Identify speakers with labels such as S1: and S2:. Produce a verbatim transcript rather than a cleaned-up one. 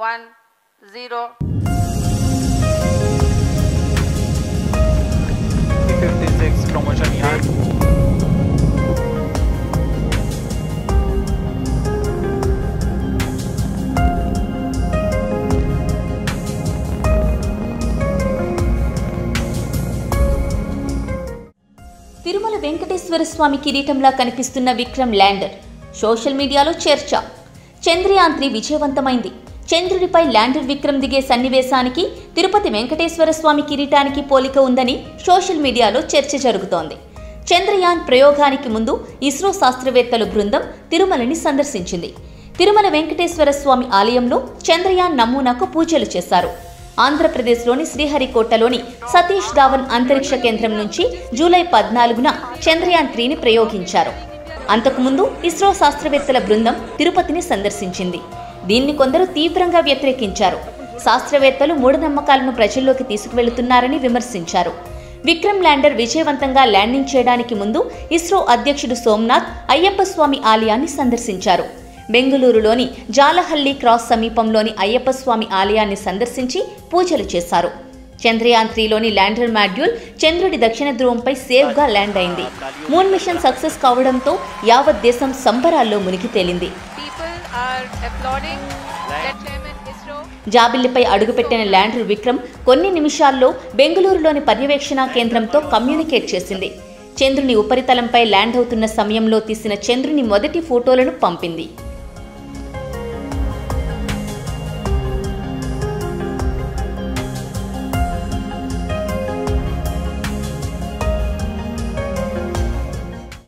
S1: one zero.
S2: fifty-six promotion yard.
S3: Tirumala Venkateswara స్వామి కిరీటంలా కనిపిస్తున్న Vikram lander social మీడియాలో చర్చ. చంద్రయాన్ త్రీ విజయవంతమైంది. చంద్రుడిపై ల్యాండర్ విక్రమ్ దిగే సన్నివేశానికి తిరుపతి వెంకటేశ్వర స్వామి కిరీటానికి పోలిక ఉందని సోషల్ మీడియాలో చర్చ జరుగుతోంది. చంద్రయాన్ ప్రయోగానికి ముందు ఇస్రో శాస్త్రవేత్తల బృందం తిరుమలని సందర్శించింది. తిరుమల వెంకటేశ్వర స్వామి ఆలయంలో చంద్రయాన్ నమూనాకు పూజలు చేశారు. ఆంధ్రప్రదేశ్లోని శ్రీహరికోటలోని సతీష్ ధావన్ అంతరిక్ష కేంద్రం నుంచి జూలై పద్నాలుగున చంద్రయాన్ త్రీని ప్రయోగించారు. అంతకుముందు ఇస్రో శాస్త్రవేత్తల బృందం తిరుపతిని సందర్శించింది. దీన్ని కొందరు తీవ్రంగా వ్యతిరేకించారు. శాస్త్రవేత్తలు మూఢనమ్మకాలను ప్రజల్లోకి తీసుకువెళుతున్నారని విమర్శించారు. విక్రమ్ ల్యాండర్ విజయవంతంగా ల్యాండింగ్ చేయడానికి ముందు ఇస్రో అధ్యక్షుడు సోమనాథ్ అయ్యప్ప స్వామి ఆలయాన్ని సందర్శించారు. బెంగళూరులోని జాలహల్లి క్రాస్ సమీపంలోని అయ్యప్ప స్వామి ఆలయాన్ని సందర్శించి పూజలు చేశారు. చంద్రయాన్ త్రీలోని ల్యాండర్ మాడ్యూల్ చంద్రుడి దక్షిణ ధ్రువంపై సేఫ్గా ల్యాండ్ అయింది. మూన్ మిషన్ సక్సెస్ కావడంతో యావత్ దేశం సంబరాల్లో మునిగి తేలింది. జాబిల్లిపై అడుగుపెట్టిన ల్యాండర్ విక్రమ్ కొన్ని నిమిషాల్లో బెంగళూరులోని పర్యవేక్షణ కేంద్రంతో కమ్యూనికేట్ చేసింది. చంద్రుని ఉపరితలంపై ల్యాండ్ అవుతున్న సమయంలో తీసిన చంద్రుని మొదటి ఫోటోలను పంపింది.